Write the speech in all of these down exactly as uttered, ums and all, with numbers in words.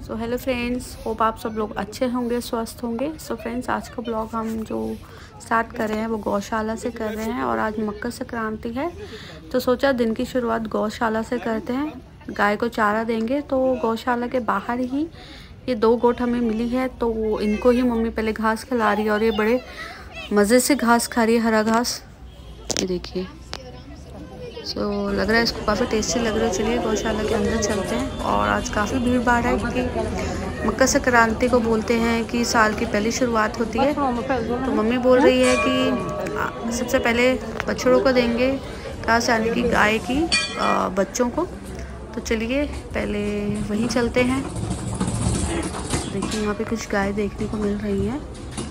So hello friends, hope आप सब लोग अच्छे होंगे, स्वस्थ होंगे। सो so फ्रेंड्स, आज का ब्लॉग हम जो स्टार्ट कर रहे हैं वो गौशाला से कर रहे हैं और आज मकर संक्रांति है तो सोचा दिन की शुरुआत गौशाला से करते हैं। गाय को चारा देंगे तो गौशाला के बाहर ही ये दो गोट हमें मिली है तो इनको ही मम्मी पहले घास खिला रही है और ये बड़े मज़े से घास खा रही है, हरा घास। ये देखिए, सो so, लग रहा है इसको काफ़ी टेस्टी लग रहा है। चलिए गौशाला के अंदर चलते हैं। और आज काफ़ी भीड़ भाड़ है क्योंकि मकर संक्रांति को बोलते हैं कि साल की पहली शुरुआत होती है। तो मम्मी बोल रही है कि सबसे पहले बछड़ों को देंगे घास, यानी कि गाय की बच्चों को। तो चलिए पहले वहीं चलते हैं। देखिए यहाँ पे कुछ गाय देखने को मिल रही हैं।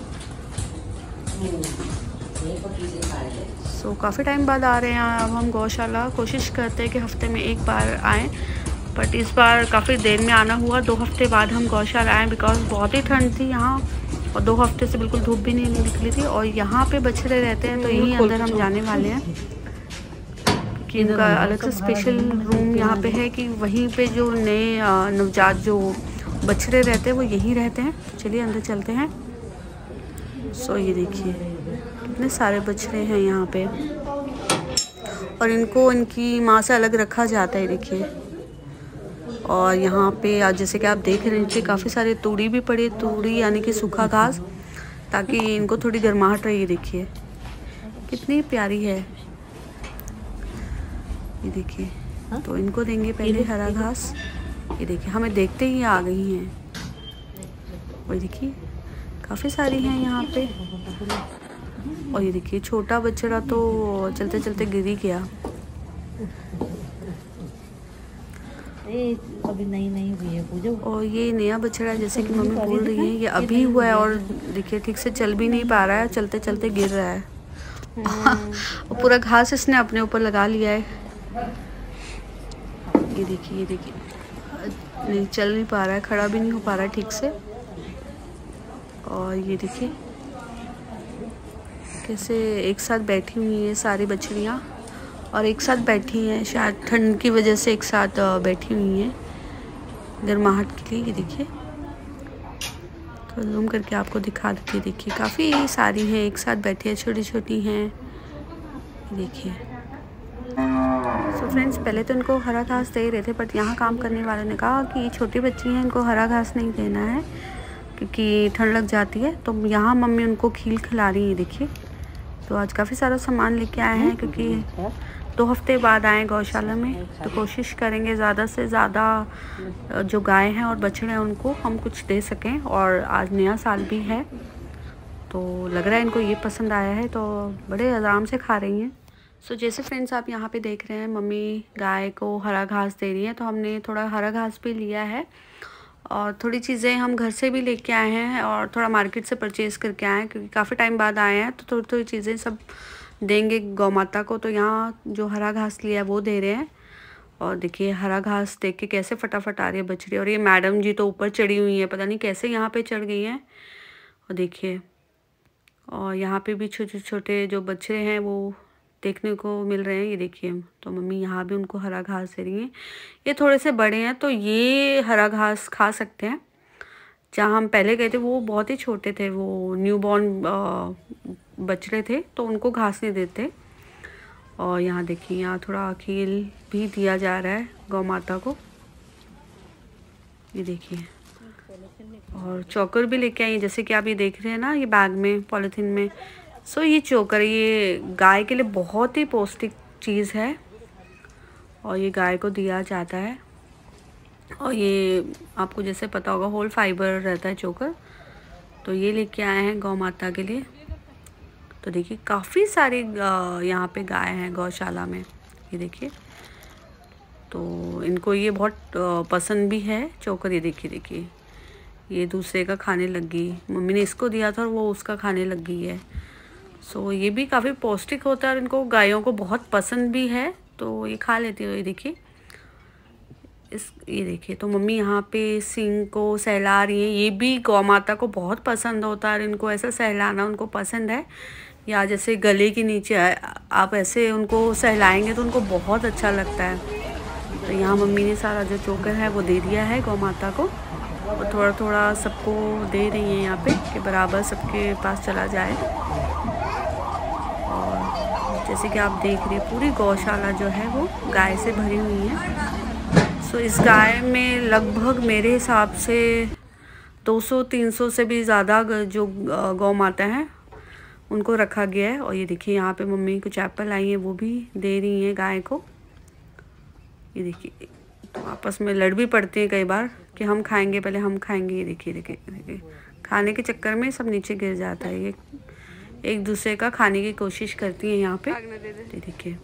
सो so, काफ़ी टाइम बाद आ रहे हैं अब हम गौशाला। कोशिश करते हैं कि हफ्ते में एक बार आएँ, बट इस बार काफ़ी देर में आना हुआ। दो हफ्ते बाद हम गौशाला आए बिकॉज बहुत ही ठंड थी यहाँ और दो हफ्ते से बिल्कुल धूप भी नहीं निकली थी। और यहाँ पे बछड़े रहते हैं तो यहीं अंदर हम जाने वाले हैं कि इनका अलग से स्पेशल रूम यहाँ पे है कि वहीं पे जो नए नवजात जो बछड़े रहते हैं वो यहीं रहते हैं। चलिए अंदर चलते हैं। सो so, ये देखिए कितने सारे बछड़े हैं यहाँ पे और इनको इनकी माँ से अलग रखा जाता है। देखिए, और यहाँ पे आज जैसे कि आप देख रहे हैं काफ़ी सारे तूड़ी भी पड़ी, तूड़ी यानी कि सूखा घास, ताकि इनको थोड़ी गर्माहट रही। देखिए कितनी प्यारी है, ये देखिए। तो इनको देंगे पहले हरा घास। ये देखिए हमें देखते ही आ गई हैं। और देखिए काफ़ी सारी हैं यहाँ पे। और ये देखिए छोटा बछड़ा तो चलते चलते गिर ही गया। अभी नई नई हुई है पूजा। और ये नया बछड़ा जैसे कि मम्मी बोल रही है ये अभी हुआ है और देखिए ठीक से चल भी नहीं पा रहा है, चलते चलते गिर रहा है। और पूरा घास इसने अपने ऊपर लगा लिया है। ये देखिए, ये देखिए नहीं चल नहीं पा रहा है, खड़ा भी नहीं हो पा रहा है ठीक से। और ये देखिए कैसे एक साथ बैठी हुई है सारी बछड़ियाँ, और एक साथ बैठी हैं, शायद ठंड की वजह से एक साथ बैठी हुई हैं गर्माहट के लिए। ये देखिए तो जूम करके आपको दिखा देती है। देखिए काफ़ी सारी हैं एक साथ बैठी है, छोटी छोटी हैं। देखिए सो फ्रेंड्स, पहले तो इनको हरा घास दे रहे थे बट यहाँ काम करने वाले ने कहा कि ये छोटी बच्ची हैं, इनको हरा घास नहीं देना है क्योंकि ठंड लग जाती है। तो यहाँ मम्मी उनको खील खिला रही है। देखिए तो आज काफ़ी सारा सामान लेके आए हैं क्योंकि दो हफ्ते बाद आए गौशाला में, तो कोशिश करेंगे ज़्यादा से ज़्यादा जो गाय हैं और बछड़े हैं उनको हम कुछ दे सकें। और आज नया साल भी है तो लग रहा है इनको ये पसंद आया है तो बड़े आराम से खा रही हैं। सो so, जैसे फ्रेंड्स आप यहाँ पे देख रहे हैं मम्मी गाय को हरा घास दे रही है, तो हमने थोड़ा हरा घास भी लिया है और थोड़ी चीज़ें हम घर से भी लेके आए हैं और थोड़ा मार्केट से परचेज़ करके आए हैं क्योंकि काफ़ी टाइम बाद आए हैं। तो थोड़ी थोड़ी चीज़ें सब देंगे गौ माता को। तो यहाँ जो हरा घास लिया है वो दे रहे हैं। और देखिए हरा घास देख के कैसे फटाफट आ रही है बछड़ी। और ये मैडम जी तो ऊपर चढ़ी हुई है, पता नहीं कैसे यहाँ पे चढ़ गई हैं। और देखिए और यहाँ पे भी छोटे छोटे जो बछड़े हैं वो देखने को मिल रहे हैं। ये देखिए तो मम्मी यहाँ भी उनको हरा घास दे रही हैं। ये थोड़े से बड़े हैं तो ये हरा घास खा सकते हैं। जहाँ हम पहले गए थे वो बहुत ही छोटे थे, वो न्यू बॉर्न बछड़े थे तो उनको घास नहीं देते। और यहाँ देखिए यहाँ थोड़ा खील भी दिया जा रहा है गौ माता को। ये देखिए और चोकर भी लेके आई जैसे कि आप ये देख रहे हैं ना, ये बैग में पॉलीथीन में। सो ये चोकर ये गाय के लिए बहुत ही पौष्टिक चीज़ है और ये गाय को दिया जाता है। और ये आपको जैसे पता होगा होल फाइबर रहता है चोकर, तो ये लेके आए हैं गौ माता के लिए। तो देखिए काफ़ी सारी यहाँ पे गाय हैं गौशाला में। ये देखिए तो इनको ये बहुत पसंद भी है चोकर। ये देखिए देखिए ये दूसरे का खाने लग गई, मम्मी ने इसको दिया था और वो उसका खाने लग गई है। सो so, ये भी काफ़ी पौष्टिक होता है और इनको गायों को बहुत पसंद भी है तो ये खा लेती हो। ये देखिए इस ये देखिए तो मम्मी यहाँ पे सिंग को सहला रही हैं। ये भी गौ माता को बहुत पसंद होता है, इनको ऐसा सहलाना उनको पसंद है। या जैसे गले के नीचे आप ऐसे उनको सहलाएंगे तो उनको बहुत अच्छा लगता है। तो यहाँ मम्मी ने सारा जो चोकर है वो दे दिया है गौ माता को। और थोड़ा थोड़ा सबको दे रही हैं यहाँ पे कि बराबर सबके पास चला जाए। और जैसे कि आप देख रहे हैं पूरी गौशाला जो है वो गाय से भरी हुई है। सो इस गाय में लगभग मेरे हिसाब से दो सौ तीन सौ से भी ज़्यादा जो गौ माता हैं उनको रखा गया है। और ये देखिए यहाँ पे मम्मी कुछ एप्पल आई हैं वो भी दे रही हैं गाय को। ये देखिए तो आपस में लड़ भी पड़ती हैं कई बार कि हम खाएंगे, पहले हम खाएंगे। ये देखिए देखिए देखिए खाने के चक्कर में सब नीचे गिर जाता है। ये एक दूसरे का खाने की कोशिश करती हैं यहाँ पे। ये देखिए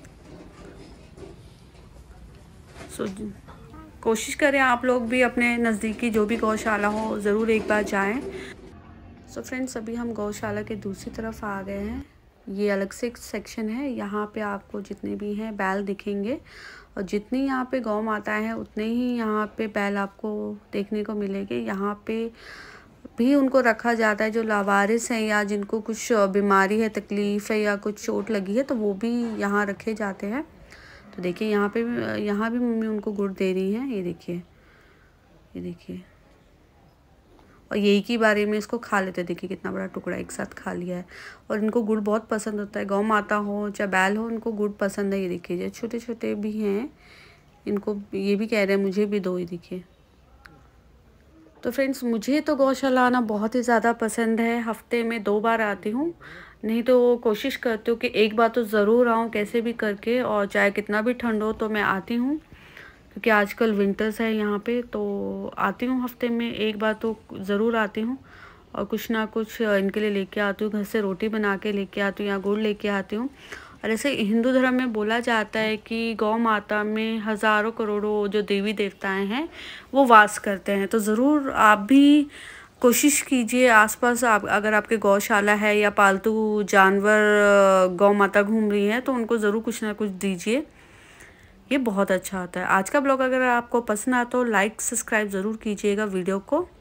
सो कोशिश करें आप लोग भी अपने नज़दीकी जो भी गौशाला हो ज़रूर एक बार जाएं। सो फ्रेंड्स अभी हम गौशाला के दूसरी तरफ आ गए हैं। ये अलग से एक सेक्शन है। यहाँ पे आपको जितने भी हैं बैल दिखेंगे और जितनी यहाँ पे गौ माताएं हैं उतने ही यहाँ पे बैल आपको देखने को मिलेंगे। यहाँ पे भी उनको रखा जाता है जो लावारिस हैं या जिनको कुछ बीमारी है, तकलीफ़ है या कुछ चोट लगी है तो वो भी यहाँ रखे जाते हैं। तो देखिए यहाँ पे यहाँ भी मम्मी उनको गुड़ दे रही हैं। ये देखिए ये देखिए और यही की बारी में इसको खा लेते। देखिए कितना बड़ा टुकड़ा एक साथ खा लिया है। और इनको गुड़ बहुत पसंद होता है। गौ माता हो चाहे बैल हो उनको गुड़ पसंद है। ये देखिए जो छोटे छोटे भी हैं इनको ये भी कह रहे हैं मुझे भी दो। ये देखिए तो फ्रेंड्स मुझे तो गौशाला आना बहुत ही ज़्यादा पसंद है। हफ्ते में दो बार आती हूँ, नहीं तो कोशिश करती हूँ कि एक बार तो ज़रूर आऊँ कैसे भी करके। और चाहे कितना भी ठंड हो तो मैं आती हूँ क्योंकि आजकल विंटर्स है यहाँ पे। तो आती हूँ हफ्ते में एक बार तो ज़रूर आती हूँ और कुछ ना कुछ इनके लिए लेके आती हूँ। घर से रोटी बना के लेके आती हूँ या गुड़ लेके आती हूँ। और ऐसे हिंदू धर्म में बोला जाता है कि गौ माता में हज़ारों करोड़ों जो देवी देवताएं हैं वो वास करते हैं। तो ज़रूर आप भी कोशिश कीजिए आसपास आप अगर आपके गौशाला है या पालतू जानवर गौ माता घूम रही है तो उनको ज़रूर कुछ ना कुछ दीजिए। ये बहुत अच्छा होता है। आज का ब्लॉग अगर आपको पसंद आता तो लाइक सब्सक्राइब ज़रूर कीजिएगा वीडियो को।